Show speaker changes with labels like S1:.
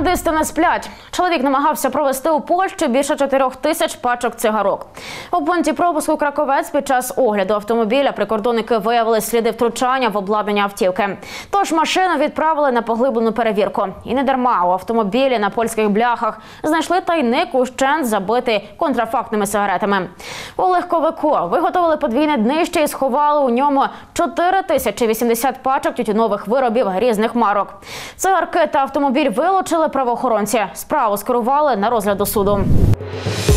S1: Контрабандисти не сплять. Чоловік намагався провести у Польщі більше 4 тисяч пачок цигарок. У пункті пропуску Краковець під час огляду автомобіля прикордонники виявили сліди втручання в обладнання автівки. Тож машину відправили на поглиблену перевірку. І не дарма у автомобілі на польських бляхах знайшли тайник ущент забитий контрафактними сигаретами. У легковику виготовили подвійне днище і сховали у ньому 4080 пачок тютюнових виробів різних марок. Цигарки та автомобіль вилучили правоохоронці. Справу скерували на розгляд до суду.